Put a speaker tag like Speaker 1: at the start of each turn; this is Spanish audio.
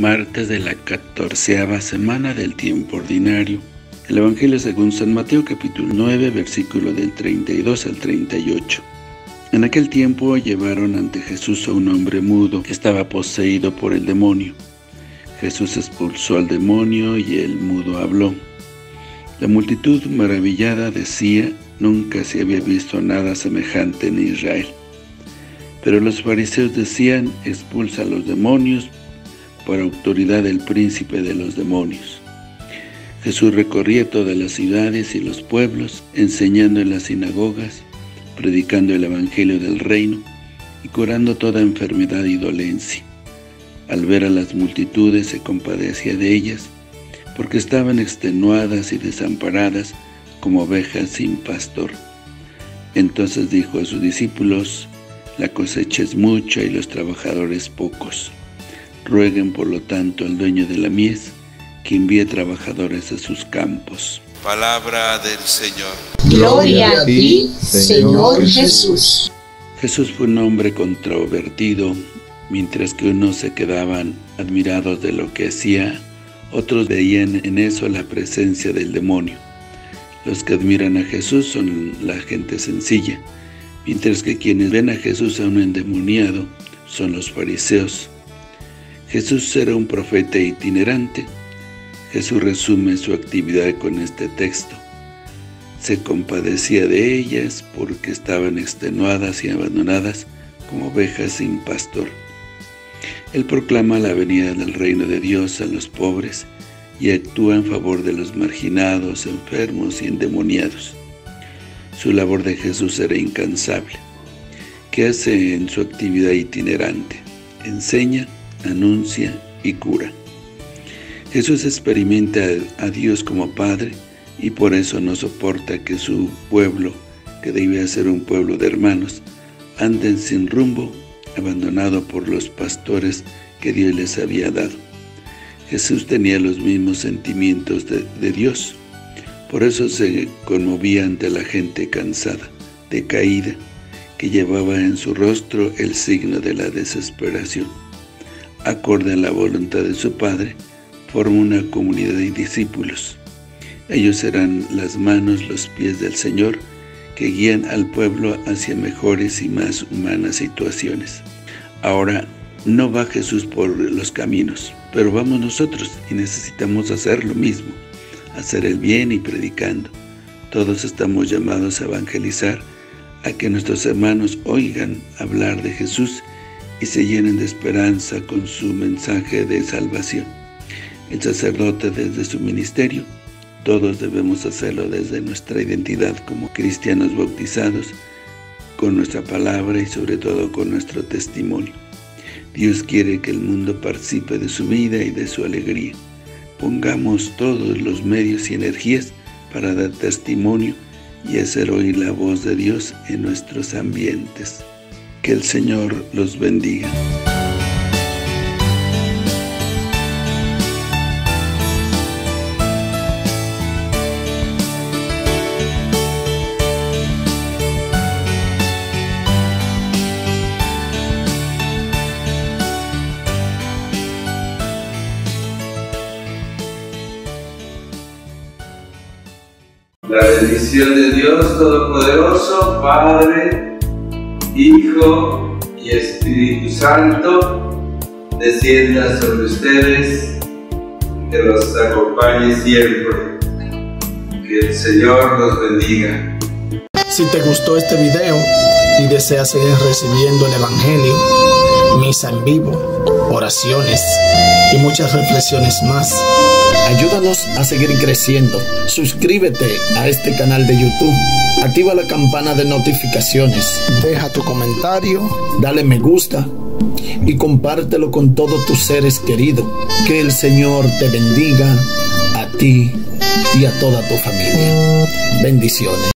Speaker 1: Martes de la 14ª semana del tiempo ordinario. El Evangelio según San Mateo, capítulo 9, versículo del 32 al 38. En aquel tiempo llevaron ante Jesús a un hombre mudo que estaba poseído por el demonio. Jesús expulsó al demonio y el mudo habló. La multitud maravillada decía: nunca se había visto nada semejante en Israel. Pero los fariseos decían: expulsa a los demonios por autoridad del príncipe de los demonios. Jesús recorría todas las ciudades y los pueblos, enseñando en las sinagogas, predicando el evangelio del reino y curando toda enfermedad y dolencia. Al ver a las multitudes se compadecía de ellas, porque estaban extenuadas y desamparadas como ovejas sin pastor. Entonces dijo a sus discípulos: la cosecha es mucha y los trabajadores pocos. Rueguen por lo tanto al dueño de la mies que envíe trabajadores a sus campos.
Speaker 2: Palabra del Señor.
Speaker 3: Gloria a ti, Señor Jesús.
Speaker 1: Jesús fue un hombre controvertido. Mientras que unos se quedaban admirados de lo que hacía, otros veían en eso la presencia del demonio. Los que admiran a Jesús son la gente sencilla, mientras que quienes ven a Jesús a un endemoniado son los fariseos. Jesús era un profeta itinerante. Jesús resume su actividad con este texto. Se compadecía de ellas porque estaban extenuadas y abandonadas como ovejas sin pastor. Él proclama la venida del reino de Dios a los pobres y actúa en favor de los marginados, enfermos y endemoniados. Su labor de Jesús era incansable. ¿Qué hace en su actividad itinerante? Enseña, anuncia y cura. Jesús experimenta a Dios como Padre y por eso no soporta que su pueblo, que debía ser un pueblo de hermanos, anden sin rumbo, abandonado por los pastores que Dios les había dado. Jesús tenía los mismos sentimientos de Dios, por eso se conmovía ante la gente cansada, decaída, que llevaba en su rostro el signo de la desesperación. Acorde a la voluntad de su Padre, forma una comunidad de discípulos. Ellos serán las manos, los pies del Señor, que guían al pueblo hacia mejores y más humanas situaciones. Ahora, no va Jesús por los caminos, pero vamos nosotros y necesitamos hacer lo mismo, hacer el bien y predicando. Todos estamos llamados a evangelizar, a que nuestros hermanos oigan hablar de Jesús y se llenen de esperanza con su mensaje de salvación. El sacerdote desde su ministerio, todos debemos hacerlo desde nuestra identidad como cristianos bautizados, con nuestra palabra y sobre todo con nuestro testimonio. Dios quiere que el mundo participe de su vida y de su alegría. Pongamos todos los medios y energías para dar testimonio y hacer oír la voz de Dios en nuestros ambientes. Que el Señor los bendiga.
Speaker 2: La bendición de Dios Todopoderoso, Padre, Hijo y Espíritu Santo, descienda sobre ustedes, que los acompañe siempre. Que el Señor los bendiga.
Speaker 4: Si te gustó este video y deseas seguir recibiendo el Evangelio, misa en vivo, oraciones y muchas reflexiones más, ayúdanos a seguir creciendo. Suscríbete a este canal de YouTube, activa la campana de notificaciones, deja tu comentario, dale me gusta y compártelo con todos tus seres queridos. Que el Señor te bendiga a ti y a toda tu familia. Bendiciones.